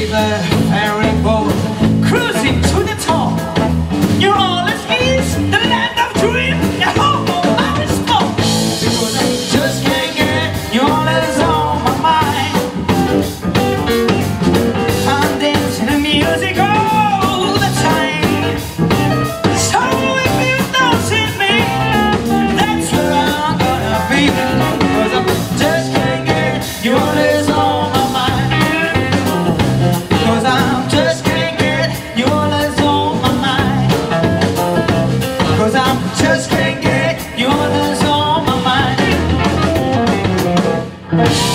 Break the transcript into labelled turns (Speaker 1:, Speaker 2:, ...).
Speaker 1: take the ferry boat, cruising to the top. New Orleans is the land of dreams, the home of our sport. Because I just can't get New Orleans on my mind. I'm dancing to music all the time. So if you don't see me, that's where I'm gonna be. Because I just can't get New Orleans on my mind. Because I just can't get New Orleans on my mind. Because I just can't get New Orleans on my mind.